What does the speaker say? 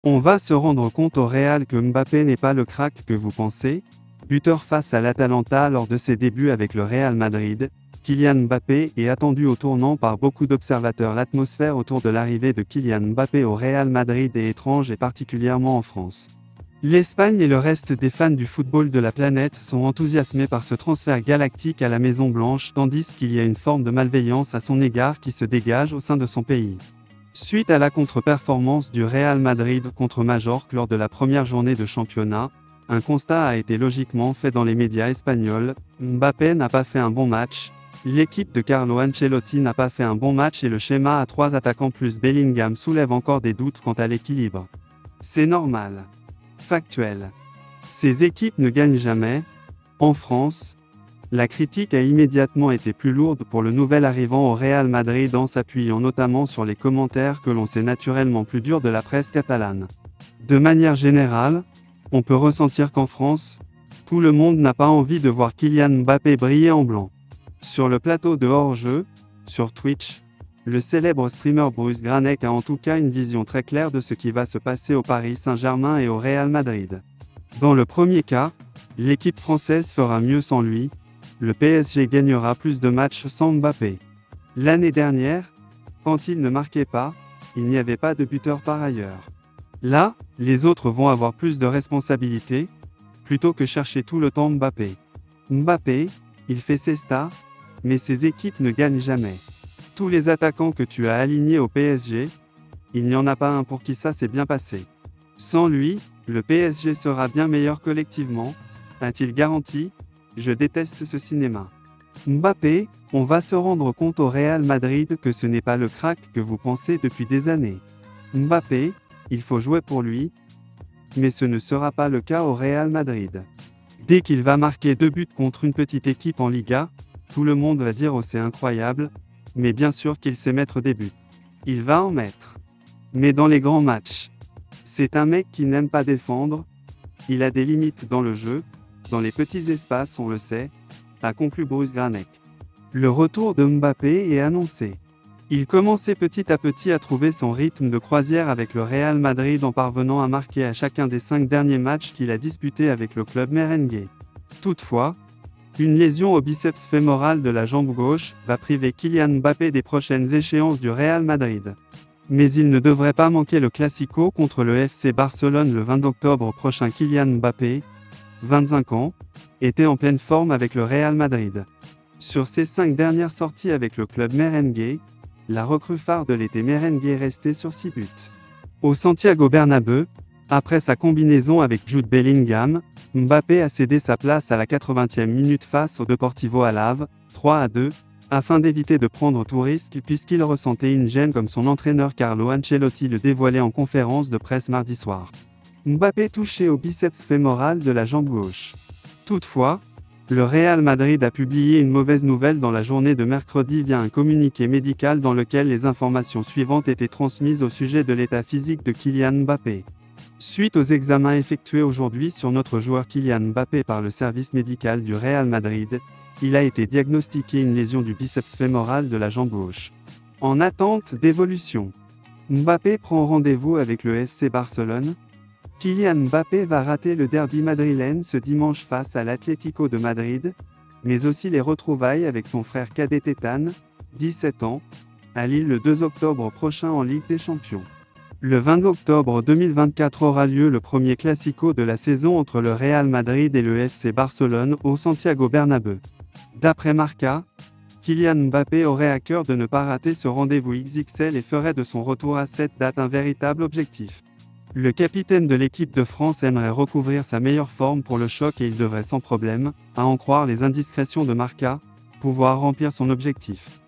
On va se rendre compte au Real que Mbappé n'est pas le crack que vous pensez. Buteur face à l'Atalanta lors de ses débuts avec le Real Madrid, Kylian Mbappé est attendu au tournant par beaucoup d'observateurs. L'atmosphère autour de l'arrivée de Kylian Mbappé au Real Madrid est étrange et particulièrement en France. L'Espagne et le reste des fans du football de la planète sont enthousiasmés par ce transfert galactique à la Maison Blanche, tandis qu'il y a une forme de malveillance à son égard qui se dégage au sein de son pays. Suite à la contre-performance du Real Madrid contre Majorque lors de la première journée de championnat, un constat a été logiquement fait dans les médias espagnols. Mbappé n'a pas fait un bon match, l'équipe de Carlo Ancelotti n'a pas fait un bon match et le schéma à 3 attaquants plus Bellingham soulève encore des doutes quant à l'équilibre. C'est normal. Factuel. Ces équipes ne gagnent jamais. En France, la critique a immédiatement été plus lourde pour le nouvel arrivant au Real Madrid en s'appuyant notamment sur les commentaires que l'on sait naturellement plus durs de la presse catalane. De manière générale, on peut ressentir qu'en France, tout le monde n'a pas envie de voir Kylian Mbappé briller en blanc. Sur le plateau de hors-jeu, sur Twitch, le célèbre streamer Bruce Granek a en tout cas une vision très claire de ce qui va se passer au Paris Saint-Germain et au Real Madrid. Dans le premier cas, l'équipe française fera mieux sans lui. Le PSG gagnera plus de matchs sans Mbappé. L'année dernière, quand il ne marquait pas, il n'y avait pas de buteur par ailleurs. Là, les autres vont avoir plus de responsabilités, plutôt que chercher tout le temps Mbappé. Mbappé, il fait ses stars, mais ses équipes ne gagnent jamais. Tous les attaquants que tu as alignés au PSG, il n'y en a pas un pour qui ça s'est bien passé. Sans lui, le PSG sera bien meilleur collectivement, a-t-il garanti. Je déteste ce cinéma. Mbappé, on va se rendre compte au Real Madrid que ce n'est pas le crack que vous pensez depuis des années. Mbappé, il faut jouer pour lui, mais ce ne sera pas le cas au Real Madrid. Dès qu'il va marquer 2 buts contre une petite équipe en Liga, tout le monde va dire oh c'est incroyable, mais bien sûr qu'il sait mettre des buts. Il va en mettre. Mais dans les grands matchs, c'est un mec qui n'aime pas défendre, il a des limites dans le jeu. Dans les petits espaces, on le sait, a conclu Bruce Granek. Le retour de Mbappé est annoncé. Il commençait petit à petit à trouver son rythme de croisière avec le Real Madrid en parvenant à marquer à chacun des 5 derniers matchs qu'il a disputés avec le club merengue. Toutefois, une lésion au biceps fémoral de la jambe gauche va priver Kylian Mbappé des prochaines échéances du Real Madrid. Mais il ne devrait pas manquer le Classico contre le FC Barcelone le 20 octobre prochain. Kylian Mbappé, 25 ans, était en pleine forme avec le Real Madrid. Sur ses 5 dernières sorties avec le club merengue, la recrue phare de l'été merengue est restée sur 6 buts. Au Santiago Bernabéu, après sa combinaison avec Jude Bellingham, Mbappé a cédé sa place à la 80e minute face au Deportivo Alavés, 3-2, afin d'éviter de prendre tout risque puisqu'il ressentait une gêne comme son entraîneur Carlo Ancelotti le dévoilait en conférence de presse mardi soir. Mbappé touché au biceps fémoral de la jambe gauche. Toutefois, le Real Madrid a publié une mauvaise nouvelle dans la journée de mercredi via un communiqué médical dans lequel les informations suivantes étaient transmises au sujet de l'état physique de Kylian Mbappé. Suite aux examens effectués aujourd'hui sur notre joueur Kylian Mbappé par le service médical du Real Madrid, il a été diagnostiqué une lésion du biceps fémoral de la jambe gauche. En attente d'évolution, Mbappé prend rendez-vous avec le FC Barcelone. Kylian Mbappé va rater le derby madrilène ce dimanche face à l'Atlético de Madrid, mais aussi les retrouvailles avec son frère cadet Ethan, 17 ans, à Lille le 2 octobre prochain en Ligue des Champions. Le 20 octobre 2024 aura lieu le premier Classico de la saison entre le Real Madrid et le FC Barcelone au Santiago Bernabéu. D'après Marca, Kylian Mbappé aurait à cœur de ne pas rater ce rendez-vous XXL et ferait de son retour à cette date un véritable objectif. Le capitaine de l'équipe de France aimerait recouvrir sa meilleure forme pour le choc et il devrait sans problème, à en croire les indiscrétions de Marca, pouvoir remplir son objectif.